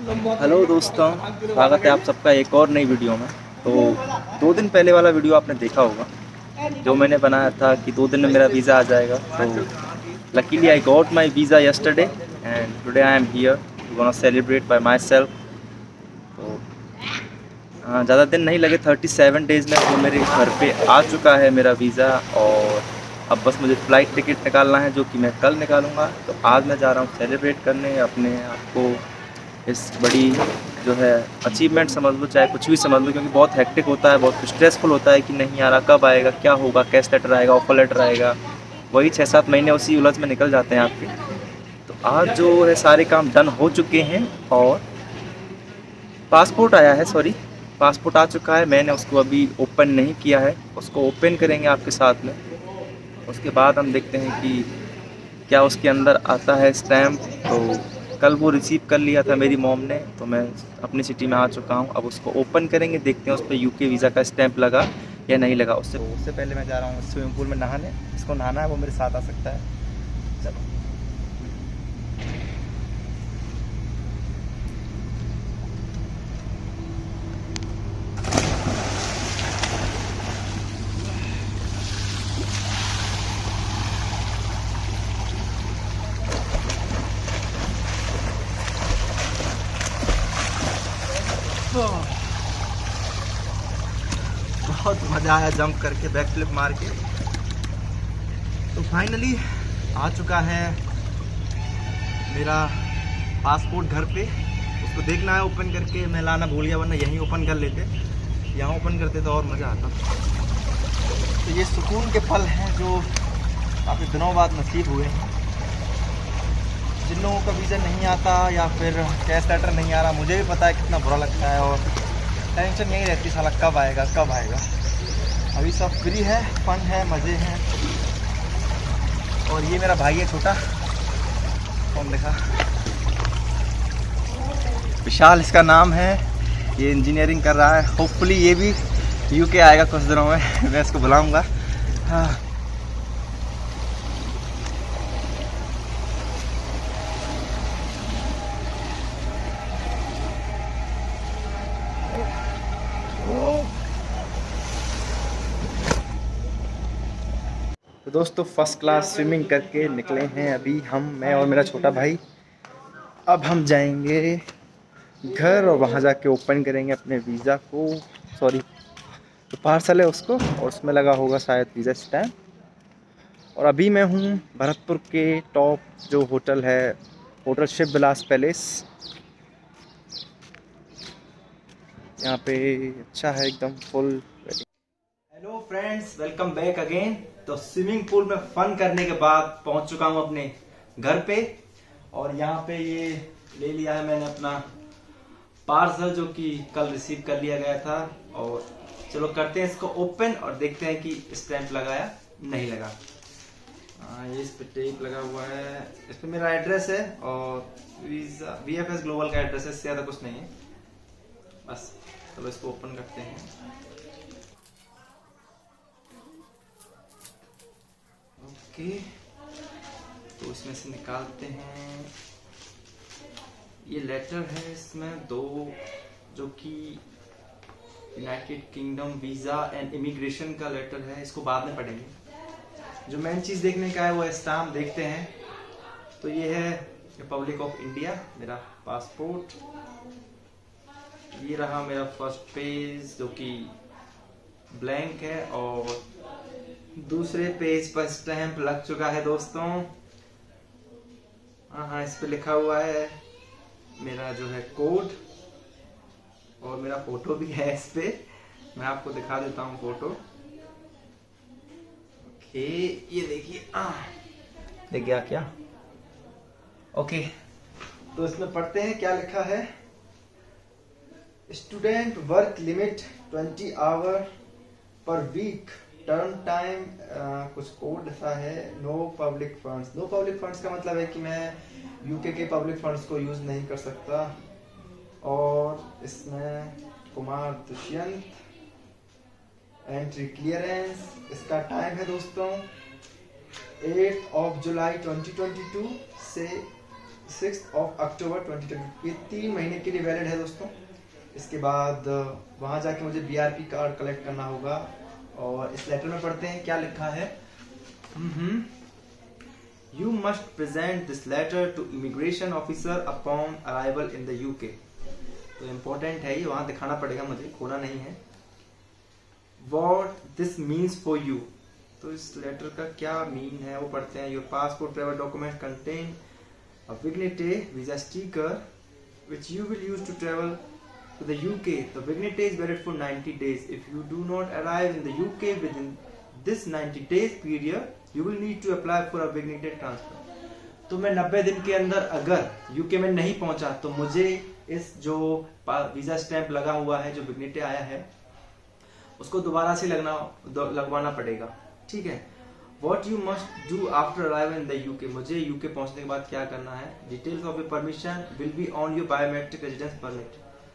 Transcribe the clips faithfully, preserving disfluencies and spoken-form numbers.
Hello दोस्तों, स्वागत है आप सबका एक और नई वीडियो में। तो दो दिन पहले वाला वीडियो आपने देखा होगा जो मैंने बनाया था कि दो दिन में मेरा वीज़ा आ जाएगा। तो luckily I got my visa yesterday and today I am here to gonna celebrate by myself. तो हाँ, ज़्यादा दिन नहीं लगे, थर्टी सेवन डेज़ में वो मेरे घर पे आ चुका है मेरा वीज़ा। और अब बस मुझे फ़्लाइट टिकट निकालना है जो कि मैं कल निकालूंगा। तो आज मैं जा रहा हूँ सेलिब्रेट करने अपने आप को, इस बड़ी जो है अचीवमेंट समझ लो, चाहे कुछ भी समझ लो, क्योंकि बहुत हेक्टिक होता है, बहुत स्ट्रेसफुल होता है कि नहीं यार कब आएगा, क्या होगा, कैश लेटर आएगा, ऑफर लेटर आएगा, वही छः सात महीने उसी उलझ में निकल जाते हैं आपके। तो आज जो है सारे काम डन हो चुके हैं और पासपोर्ट आया है, सॉरी पासपोर्ट आ चुका है। मैंने उसको अभी ओपन नहीं किया है, उसको ओपन करेंगे आपके साथ में। उसके बाद हम देखते हैं कि क्या उसके अंदर आता है स्टैम्प। तो कल वो रिसीव कर लिया था मेरी मॉम ने, तो मैं अपनी सिटी में आ चुका हूँ। अब उसको ओपन करेंगे, देखते हैं उस पर यूके वीज़ा का स्टैंप लगा या नहीं लगा। उससे उससे पहले मैं जा रहा हूँ स्विमिंग पूल में नहाने। इसको नहाना है, वो मेरे साथ आ सकता है। चलो बहुत मज़ा आया जंप करके, बैक फ्लिप मार के। तो फाइनली आ चुका है मेरा पासपोर्ट घर पे। उसको देखना है ओपन करके, मैं लाना भूल गया, वरना यहीं ओपन कर लेते, यहाँ ओपन करते तो और मज़ा आता। तो ये सुकून के पल हैं जो काफ़ी दिनों बाद नसीब हुए हैं। जिन लोगों का वीज़ा नहीं आता या फिर कैश लेटर नहीं आ रहा, मुझे भी पता है कितना बुरा लगता है, और टेंशन यही रहती साला कब आएगा कब आएगा। अभी सब फ्री है, फन है, मज़े हैं। और ये मेरा भाई है छोटा, कौन देखा, विशाल इसका नाम है। ये इंजीनियरिंग कर रहा है, होपफुली ये भी यूके आएगा कुछ दिनों में। मैं इसको बुलाऊंगा। हाँ, तो दोस्तों फर्स्ट क्लास स्विमिंग करके निकले हैं अभी हम, मैं और मेरा छोटा भाई। अब हम जाएंगे घर और वहाँ जाके ओपन करेंगे अपने वीज़ा को। सॉरी, तो पार्सल है उसको, और उसमें लगा होगा शायद वीज़ा स्टैम्प। और अभी मैं हूँ भरतपुर के टॉप जो होटल है, होटल शिव विलास पैलेस। यहाँ पे अच्छा है एकदम full. Hello friends, welcome back again. तो स्विमिंग पूल में फन करने के बाद पहुंच चुका हूं अपने घर पे, और यहाँ पे ये ले लिया है मैंने अपना पार्सल जो कि कल रिसीव कर लिया गया था। और चलो करते हैं इसको ओपन और देखते हैं कि स्टैंप लगाया नहीं लगा। आ, ये इस पे टेप लगा हुआ है, इस पे मेरा एड्रेस है और visa V F S global का एड्रेस है, इससे ज्यादा कुछ नहीं है बस। चलो इसको ओपन करते हैं। ओके, तो इसमें से निकालते हैं। ये लेटर है, इसमें दो जो कि United Kingdom visa and immigration का लेटर है, इसको बाद में पढ़ेंगे। जो मेन चीज़ देखने का है वो स्टैम्प देखते हैं। तो ये है रिपब्लिक ऑफ इंडिया, मेरा पासपोर्ट। ये रहा मेरा फर्स्ट पेज जो कि ब्लैंक है, और दूसरे पेज पर स्टैंप लग चुका है दोस्तों। हाँ हाँ, इस पे लिखा हुआ है मेरा जो है कोड, और मेरा फोटो भी है इस पे। मैं आपको दिखा देता हूँ फोटो। ओके, ये देखिए, देख गया क्या? ओके, तो इसमें पढ़ते हैं क्या लिखा है। Student work limit twenty hour per week, term time कुछ कोड ऐसा है। No public funds, no public funds का मतलब है कि मैं यूके के पब्लिक फंड्स को यूज नहीं कर सकता। और इसमें कुमार दुष्यंत, एंट्री क्लियरेंस, इसका टाइम है दोस्तों eight of July twenty twenty two से six of October twenty twenty, ये तीन महीने के लिए वैलिड है दोस्तों। इसके बाद वहाँ जाके मुझे बीआरपी कार्ड कलेक्ट करना होगा और इस लेटर में पढ़ते हैं क्या लिखा है। You must present this letter to immigration officer upon arrival in the UK. तो इम्पोर्टेंट है ये, वहाँ दिखाना पड़ेगा मुझे, खोना नहीं है। What this means for you, तो इस लेटर का क्या मीन है वो पढ़ते हैं। Your passport travel document contain a Vignette visa sticker which you will use to travel to the U K. The Vignette is valid for ninety days. If you do not arrive in the U K within this ninety days period, you will need to apply for a Vignette transfer. तो मैं नब्बे दिन के अंदर अगर UK में नहीं पहुंचा तो मुझे इस जो वीजा स्टैंप लगा हुआ है, जो Vignette आया है, उसको दोबारा से लगना लगवाना पड़ेगा। ठीक है। What you must do after arrival in the U K, मुझे यूके पहुंचने के बाद क्या करना है। Details of your permission will be on your biometric residence permit.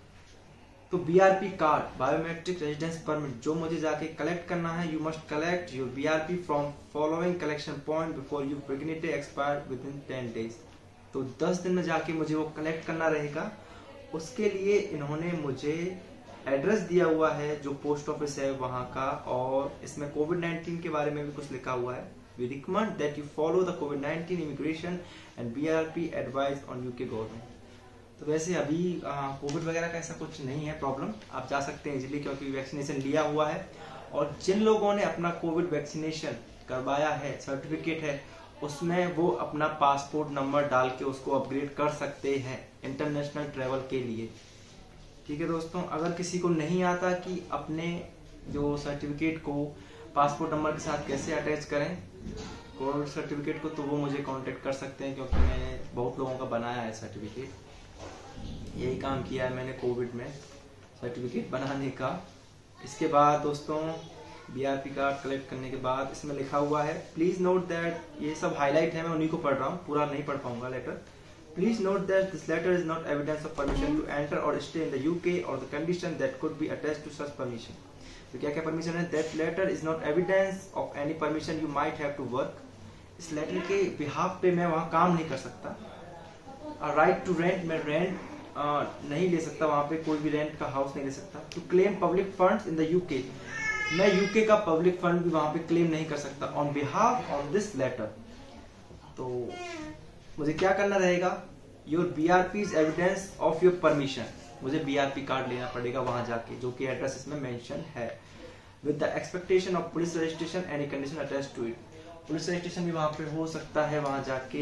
तो BRP card, biometric residence permit जो मुझे जाके कलेक्ट करना है, you must collect your BRP from following collection point before you Vignette expire within ten days. तो दस दिन में जाके मुझे वो कलेक्ट करना रहेगा। उसके लिए इन्होंने मुझे एड्रेस दिया हुआ है जो पोस्ट ऑफिस है वहां का, और इसमें कोविड नाइनटीन के बारे में भी कुछ लिखा हुआ है। We recommend that you follow the COVID nineteen immigration and BRP advice on UK government. तो वैसे अभी कोविड वगैरह का ऐसा कुछ नहीं है प्रॉब्लम, आप जा सकते हैं इजीली क्योंकि वैक्सीनेशन लिया हुआ है। और जिन लोगों ने अपना कोविड वैक्सीनेशन करवाया है, सर्टिफिकेट है, उसमें वो अपना पासपोर्ट नंबर डाल के उसको अपग्रेड कर सकते हैं इंटरनेशनल ट्रेवल के लिए। ठीक है दोस्तों, अगर किसी को नहीं आता कि अपने जो सर्टिफिकेट को पासपोर्ट नंबर के साथ कैसे अटैच करें कोविड सर्टिफिकेट को, तो वो मुझे कांटेक्ट कर सकते हैं क्योंकि मैंने बहुत लोगों का बनाया है सर्टिफिकेट। यही काम किया है मैंने कोविड में सर्टिफिकेट बनाने का। इसके बाद दोस्तों बीआरपी कार्ड कलेक्ट करने के बाद इसमें लिखा हुआ है, प्लीज नोट दैट, ये सब हाईलाइट है, मैं उन्हीं को पढ़ रहा हूँ, पूरा नहीं पढ़ पाऊंगा letter. Please note that this letter is not evidence of permission to enter or stay in the U K or the condition that could be attached to such permission. तो क्या क्या परमिशन है? That letter is not evidence of any permission you might have to work. इस letter के behalf पे मैं वहाँ काम नहीं कर सकता। राइट टू रेंट, मैं रेंट नहीं ले सकता, वहाँ पे कोई भी रेंट का हाउस नहीं ले सकता। To claim public funds in the UK, मैं यूके का पब्लिक फंड भी वहाँ पे क्लेम नहीं कर सकता on behalf of this letter. तो मुझे क्या करना रहेगा? Your BRP is evidence of your permission, मुझे बीआरपी कार्ड लेना पड़ेगा वहां जाके, जो कि एड्रेस इसमें मेंशन है। With the expectation of police registration any condition attached to it, police registration भी वहां पे हो सकता है वहां जाके।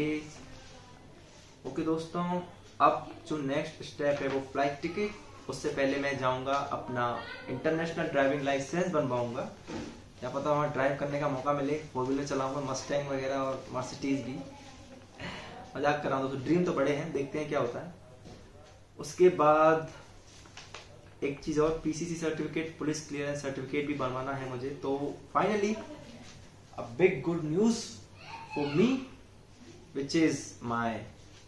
ओके दोस्तों, अब जो नेक्स्ट स्टेप है वो फ्लाइट टिकट। उससे पहले मैं जाऊंगा अपना इंटरनेशनल ड्राइविंग लाइसेंस बनवाऊंगा, क्या पता वहां ड्राइव करने का मौका मिले, फोर व्हीलर चलाऊंगा, मस्टैंग वगैरह और मर्सिडीज भी। मजाक कर रहा हूँ, तो ड्रीम तो बड़े हैं, देखते हैं क्या होता है। उसके बाद एक चीज और, PCC certificate, police clearance certificate भी बनवाना है मुझे। तो finally a big good news for me which is my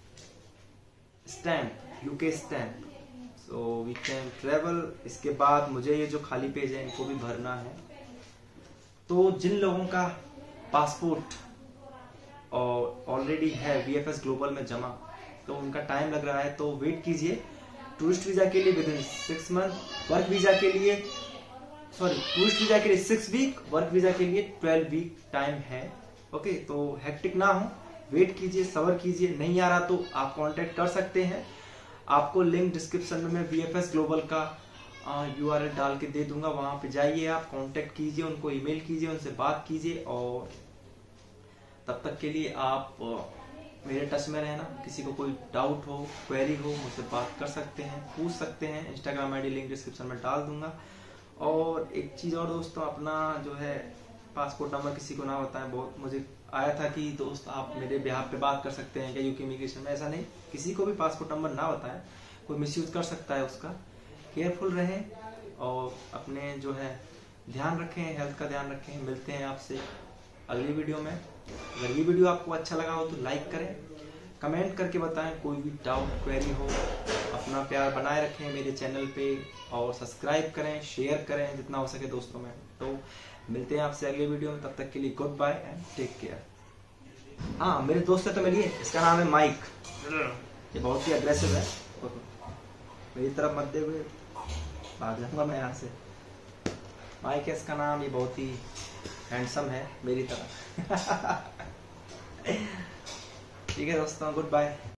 stamp, UK stamp, so we can travel. इसके बाद मुझे ये जो खाली पेज है इनको भी भरना है। तो जिन लोगों का पासपोर्ट और ऑलरेडी है वीएफएस ग्लोबल में जमा, तो उनका टाइम लग रहा है, तो वेट कीजिए। टूरिस्ट वीजा के लिए within six month, work visa के लिए सॉरी टूरिस्ट वीजा के लिए सिक्स वीक, वर्क वीजा के लिए ट्वेल्व वीक टाइम है। ओके, तो हेक्टिक ना हो, वेट कीजिए, सब्र कीजिए। नहीं आ रहा तो आप कांटेक्ट कर सकते हैं, आपको लिंक डिस्क्रिप्शन में मैं वीएफएस ग्लोबल का यूआरएल डाल के दे दूंगा, वहां पे जाइए, आप कांटेक्ट कीजिए, उनको ईमेल कीजिए, उनसे बात कीजिए। और तब तक के लिए आप मेरे टच में रहना। किसी को कोई डाउट हो, क्वेरी हो, मुझसे बात कर सकते हैं, पूछ सकते हैं। इंस्टाग्राम आईडी लिंक डिस्क्रिप्शन में डाल दूंगा। और एक चीज और दोस्तों, अपना जो है पासपोर्ट नंबर किसी को ना बताएं। बहुत मुझे आया था कि दोस्त आप मेरे बिहाफ पे बात कर सकते हैं क्या यूके इमिग्रेशन में, ऐसा नहीं, किसी को भी पासपोर्ट नंबर ना बताएं, कोई मिसयूज कर सकता है उसका। केयरफुल रहें और अपने जो है ध्यान रखें, हेल्थ का ध्यान रखें। मिलते हैं आपसे अगली वीडियो में। अगर ये वीडियो आपको अच्छा लगा हो तो लाइक करें, कमेंट करके बताएं, कोई भी डाउट क्वेरी हो। अपना प्यार बनाए रखें मेरे चैनल पे और सब्सक्राइब करें, शेयर करें जितना हो सके दोस्तों में। तो मिलते हैं आपसे अगले वीडियो में, तब तक के लिए goodbye and take care. हाँ मेरे दोस्त से तो मिलिए, इसका नाम है माइक। ये बहुत ही अग्रेसिव है, मेरी तरफ मत देखो, भाग जाऊंगा मैं यहाँ से। माइक है इसका नाम, ये बहुत ही हैंडसम है मेरी तरह। ठीक है दोस्तों, गुड बाय।